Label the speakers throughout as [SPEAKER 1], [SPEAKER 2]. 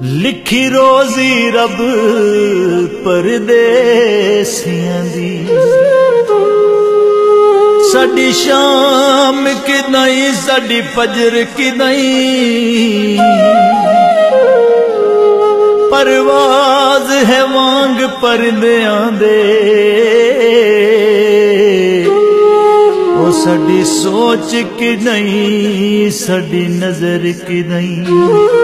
[SPEAKER 1] लिखी रोजी रब परदेसियां दी साडी शाम कि नहीं साडी फजर कि नहीं परवाज है वांग परंदियां दे ओ साडी सोच कि नहीं साडी नजर कि नहीं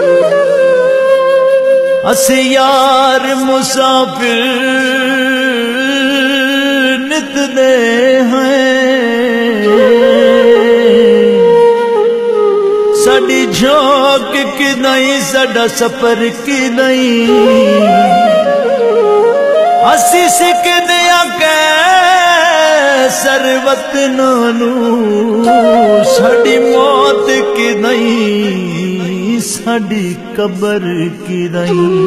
[SPEAKER 1] असी यार मुसाफिर नित दे हैं साडी झोंक कि नहीं साडा सफर कि नहीं असी सिकदे कै सरवत नानू साडी मौत कि नहीं साडी कबर की नहीं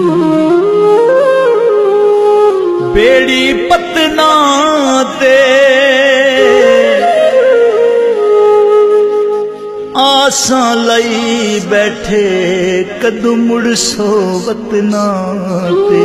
[SPEAKER 1] बेड़ी पतना ते आसां लई बैठे कदू मुड़ सोवतना ते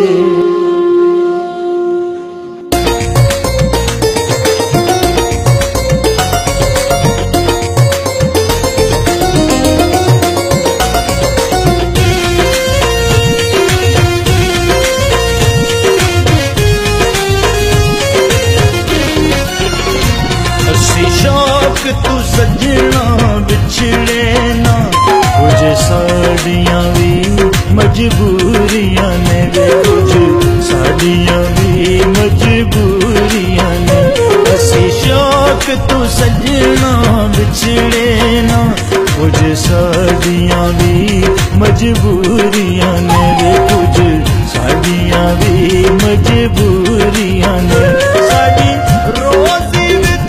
[SPEAKER 1] तू सजना बिछड़े ना कुछ साड़ियां भी मजबूरियां ने वे कुछ साड़ियां भी मजबूरियां ने असी शौक तू सजना बिछड़े ना कुछ साड़ियां भी मजबूरियां ने वे कुछ साड़ियां भी मजबूरियां ने साड़ी रोजी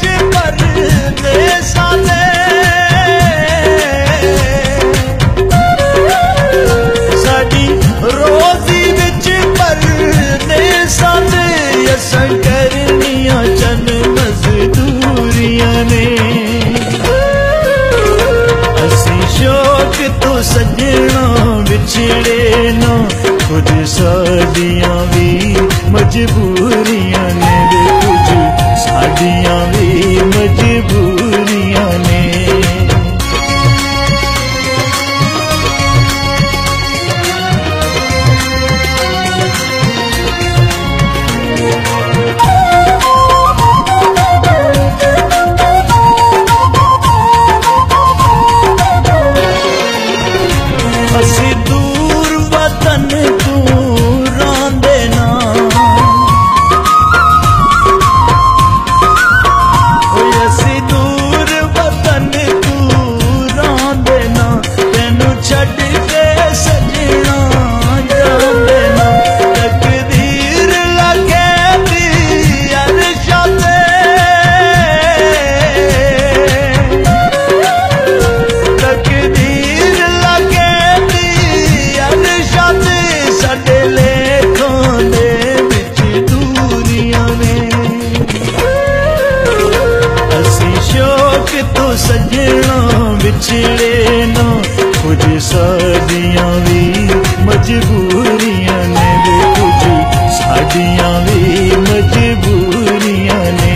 [SPEAKER 1] करनिया चन मजदूरियां ने असी शौक तो सजना बिछड़े ना कुछ साड़ियां भी मजबूरियां ने कुछ साड़ियां भी मजबूरियां ने असी दूर वतन तू रांदे ना असी दूर वतन तू रांदे ना तेनू छड्ड के सजना जांदे ना तकदीर लगे दी अरशा ते तकदीर लगे साडे लेखां दे विच दूरियां ने असी शौक तो सजना बिछड़े ना कुछ साड़ियां भी मजबूरियां ने कुछ साड़ियां भी मजबूरियां ने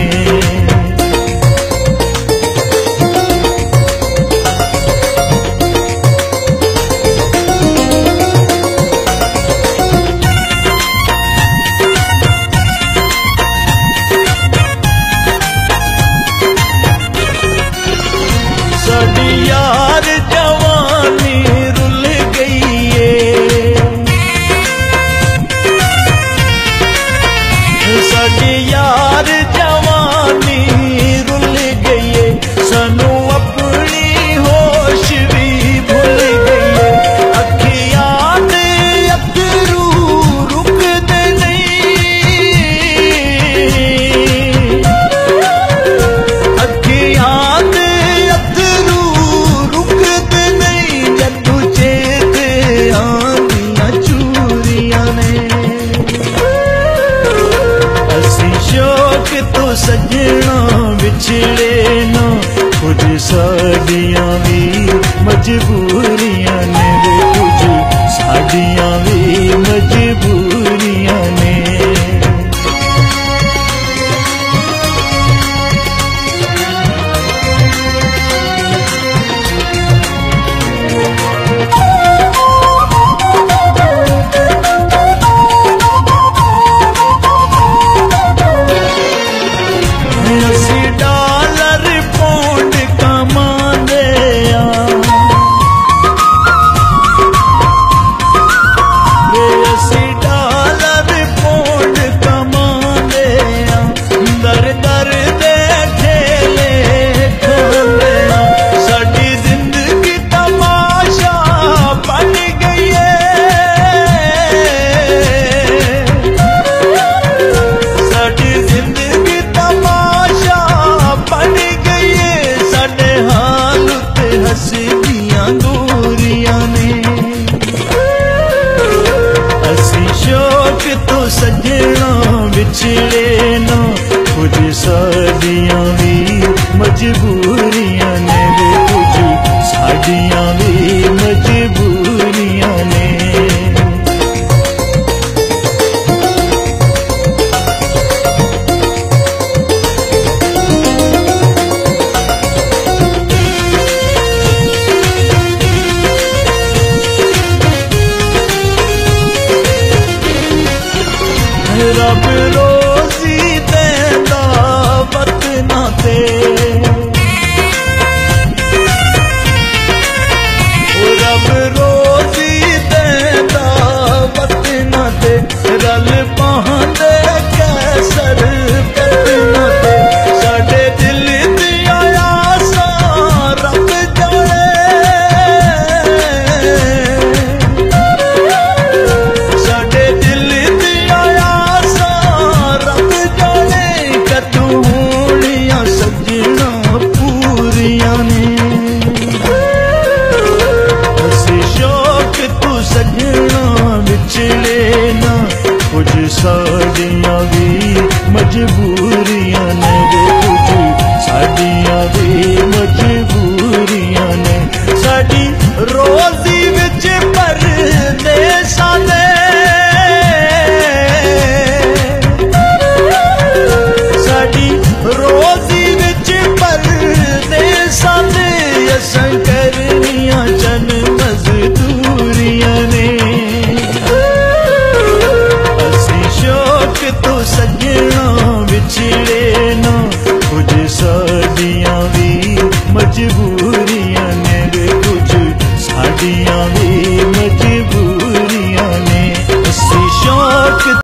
[SPEAKER 1] साडी यार जवानी रुल गई है साडी यार जवानी रुल गई है सानू अपनी होश भी भूल गई है अखियां दे अथरू रुकदे नहीं अखियां तो सजना बिछड़े ना कुछ साड़ियां भी मजबूरियां ने कुछ साड़ियां भी सजना विछड़े ना, कुछ साडियां भी मजबूरियां ने वे, कुछ साडियां भी मजबूरियां ने। रब रोजी देंदा वत ना ते, रब रोजी देंदा वत ना ते, रल पांदे कैसर पत ना ते, साडे दिल दियां आसां रब जाने, साडे दिल दियां सजना पूरियां ने। हसी शौक तू सजना विछड़े ना, कुछ साडियां भी मजबूरियां ने वे, कुछ साडियां भी मजबूरियां ने। साडी रोजी विच भरने सादे, साडी रोजी विच भरने सादे, असां करनियां जन मजदूरियां ने। असीं शौक तो सजना विछड़े ना, कुछ साडियां भी मजबूरियां ने वे, कुछ साडियां भी